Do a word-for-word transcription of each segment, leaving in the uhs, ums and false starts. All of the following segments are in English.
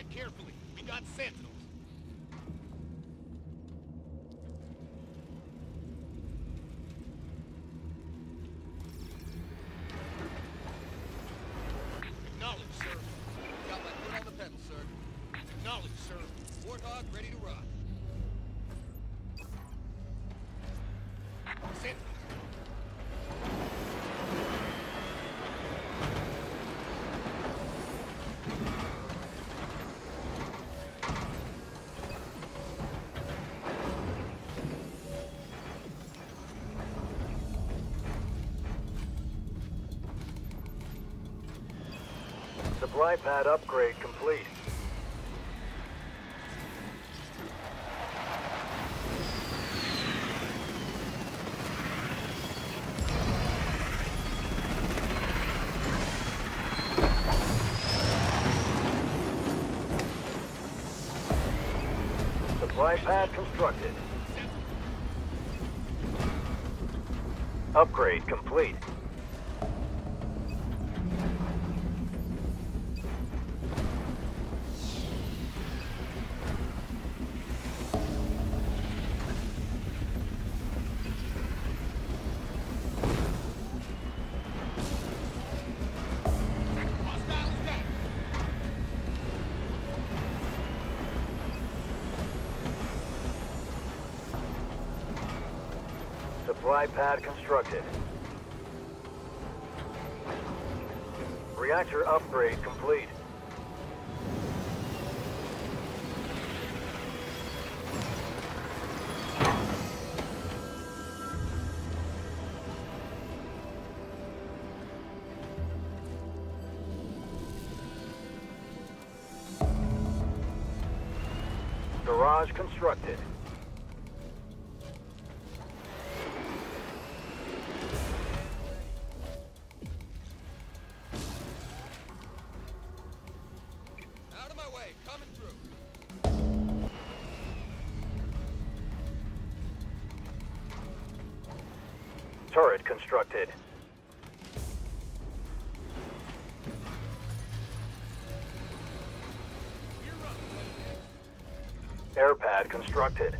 carefully. We got sentinels. Acknowledge, sir. Got my foot on the pedal, sir. Acknowledge, sir. Warthog ready to rock. Sentinels. Supply pad upgrade complete. Supply pad constructed. Upgrade complete. Supply pad constructed. Reactor upgrade complete. Garage constructed. Out of my way, coming through. Turret constructed. Air pad constructed.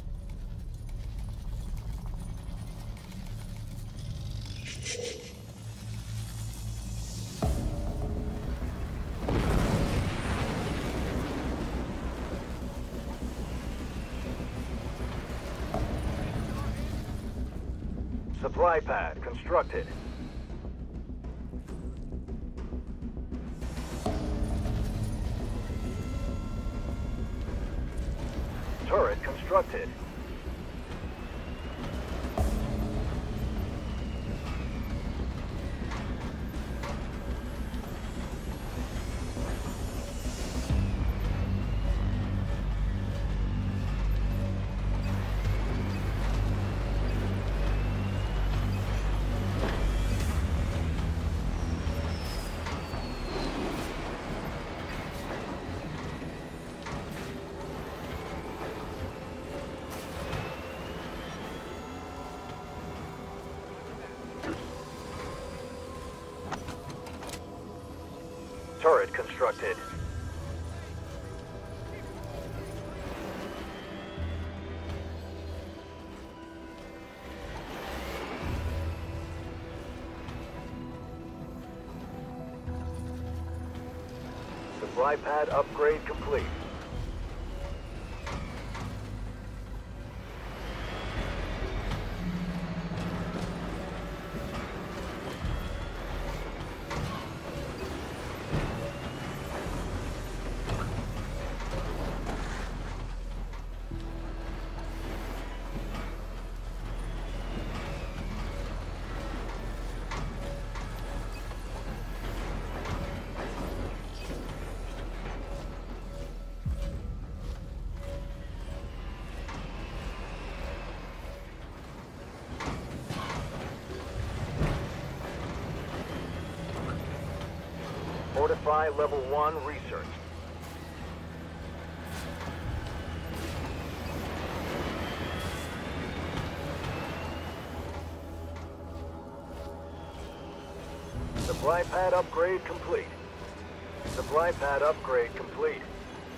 Supply pad constructed. Turret constructed. Turret constructed. Supply pad upgrade complete. Fortify level one research. Supply pad upgrade complete. Supply pad upgrade complete.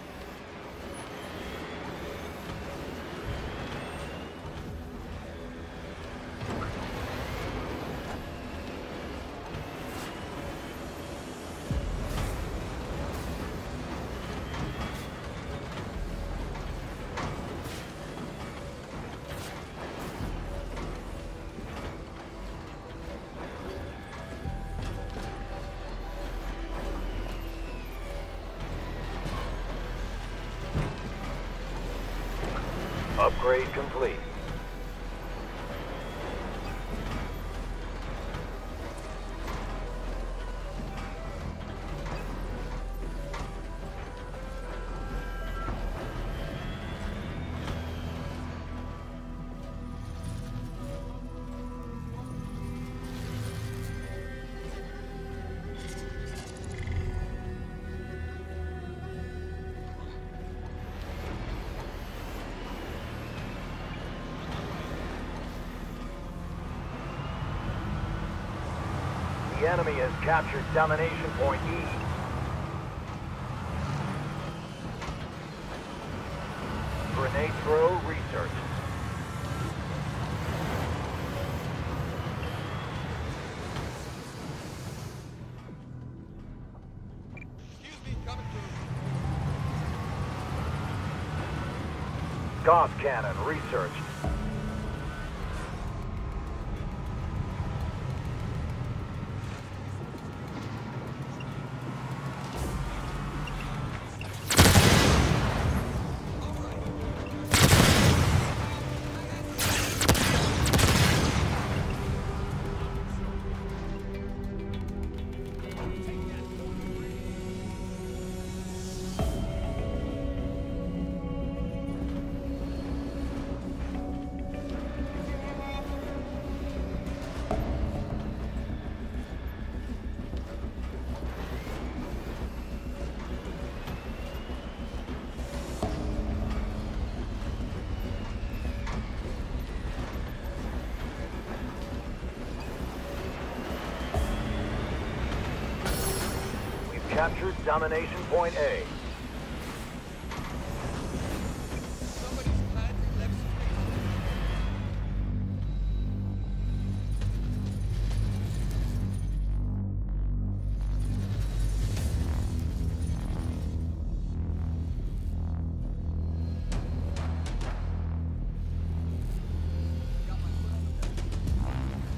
upgrade complete. The enemy has captured Domination Point E. Grenade throw research. Excuse me, coming through. Gauss cannon researched. Captured Domination Point A. Somebody's planted left space. Got my foot on the pedal.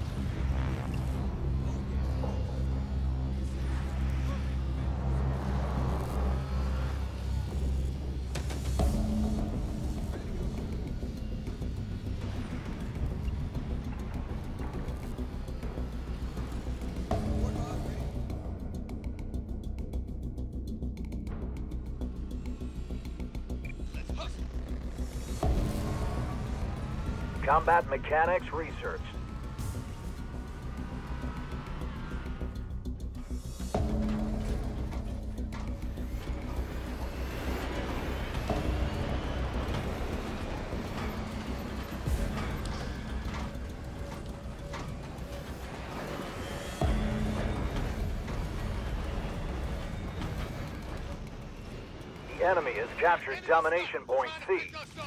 Warthog ready. Let's hustle. Combat mechanics researched. The enemy has captured Domination Point C. Just